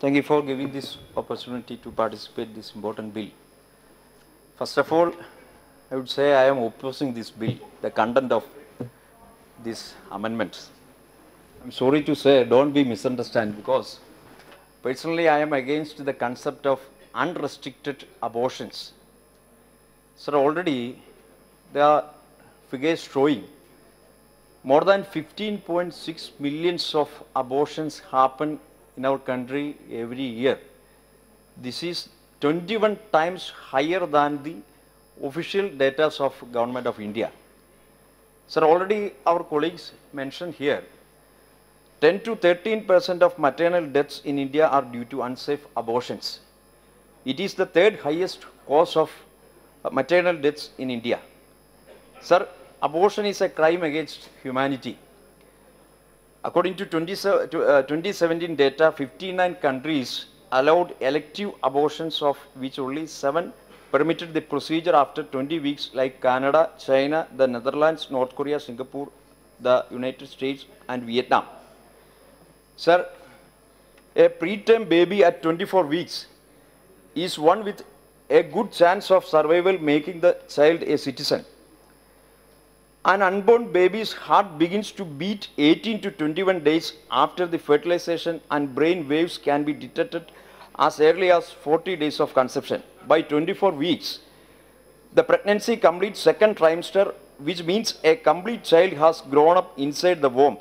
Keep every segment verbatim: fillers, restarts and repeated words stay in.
Thank you for giving this opportunity to participate in this important bill. First of all, I would say I am opposing this bill, the content of these amendments. I'm sorry to say, don't be misunderstood, because personally I am against the concept of unrestricted abortions. Sir, already there are figures showing more than fifteen point six millions of abortions happen in our country every year. This is twenty-one times higher than the official data of Government of India. Sir, already our colleagues mentioned here, ten to thirteen percent of maternal deaths in India are due to unsafe abortions. It is the third highest cause of maternal deaths in India. Sir, abortion is a crime against humanity. According to twenty seventeen data, fifty-nine countries allowed elective abortions, of which only seven permitted the procedure after twenty weeks, like Canada, China, the Netherlands, North Korea, Singapore, the United States and Vietnam. Sir, a preterm baby at twenty-four weeks is one with a good chance of survival, making the child a citizen. An unborn baby's heart begins to beat eighteen to twenty-one days after the fertilization, and brain waves can be detected as early as forty days of conception. By twenty-four weeks, the pregnancy completes second trimester, which means a complete child has grown up inside the womb.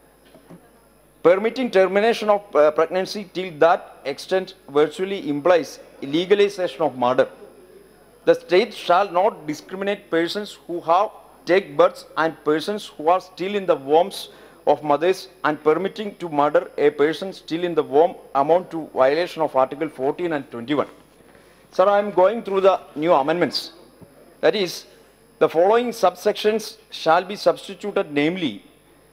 Permitting termination of uh, pregnancy till that extent virtually implies legalization of murder. The state shall not discriminate persons who have take births and persons who are still in the wombs of mothers, and permitting to murder a person still in the womb amount to violation of Article fourteen and twenty-one. Sir, I am going through the new amendments. That is, the following subsections shall be substituted, namely,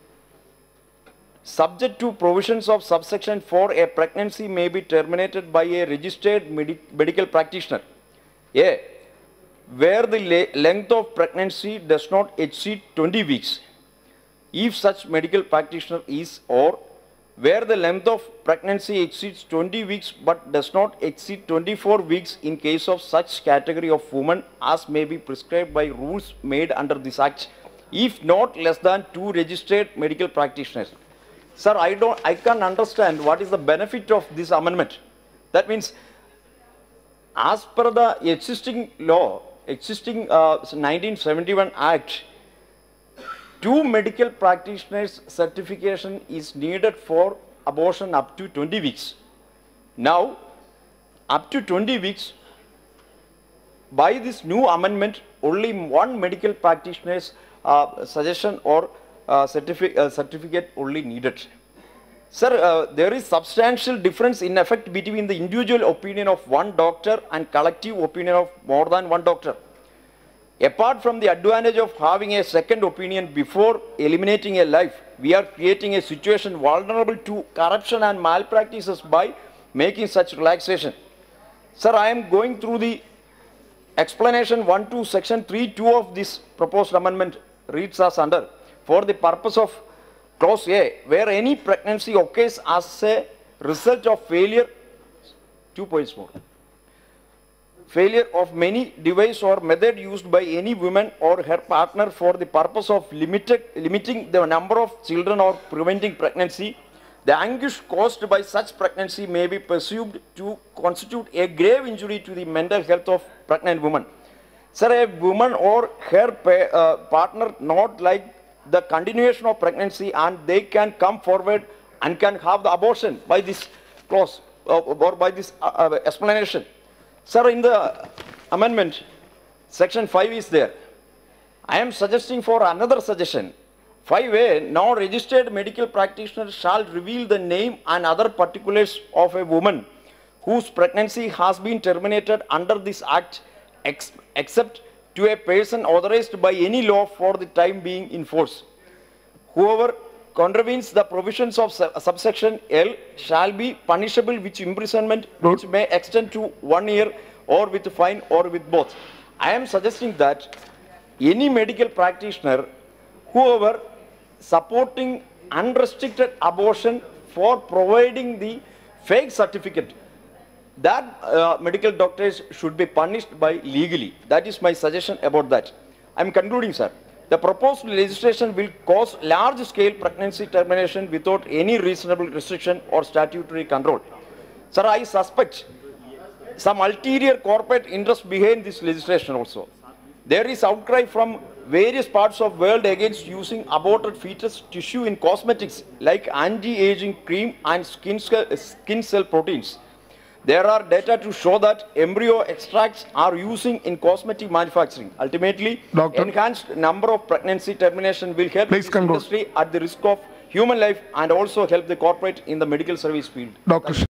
subject to provisions of subsection four, a pregnancy may be terminated by a registered medi medical practitioner. A. Where the length of pregnancy does not exceed twenty weeks, if such medical practitioner is, or where the length of pregnancy exceeds twenty weeks but does not exceed twenty-four weeks in case of such category of women as may be prescribed by rules made under this Act, if not less than two registered medical practitioners. Sir, I don't, I can't understand what is the benefit of this amendment. That means, as per the existing law, existing uh, nineteen seventy-one Act, two medical practitioners certification is needed for abortion up to twenty weeks. Now, up to twenty weeks, by this new amendment, only one medical practitioner's uh, suggestion or uh, certifi uh, certificate only needed. Sir, uh, there is substantial difference in effect between the individual opinion of one doctor and collective opinion of more than one doctor. Apart from the advantage of having a second opinion before eliminating a life, we are creating a situation vulnerable to corruption and malpractices by making such relaxation. Sir, I am going through the explanation one to section three two of this proposed amendment reads as under, for the purpose of clause A, where any pregnancy occurs as a result of failure, two points more, failure of many device or method used by any woman or her partner for the purpose of limited, limiting the number of children or preventing pregnancy, the anguish caused by such pregnancy may be perceived to constitute a grave injury to the mental health of pregnant woman. Sir, a woman or her pa uh, partner not like the continuation of pregnancy, and they can come forward and can have the abortion by this clause uh, or by this uh, uh, explanation. Sir, in the amendment, section five is there. I am suggesting for another suggestion. five A, now registered medical practitioner shall reveal the name and other particulars of a woman whose pregnancy has been terminated under this Act, ex except to a person authorized by any law for the time being in force. Whoever contravenes the provisions of subsection L shall be punishable with imprisonment which may extend to one year, or with fine, or with both. I am suggesting that any medical practitioner, whoever supporting unrestricted abortion for providing the fake certificate, that uh, medical doctors should be punished by legally. That is my suggestion about that. I am concluding, sir. The proposed legislation will cause large-scale pregnancy termination without any reasonable restriction or statutory control. Sir, I suspect some ulterior corporate interest behind this legislation also. There is outcry from various parts of the world against using aborted fetus tissue in cosmetics like anti-aging cream and skin cell, skin cell proteins. There are data to show that embryo extracts are using in cosmetic manufacturing. Ultimately, Doctor, enhanced number of pregnancy termination will help Please this conclude. industry at the risk of human life and also help the corporate in the medical service field. Doctor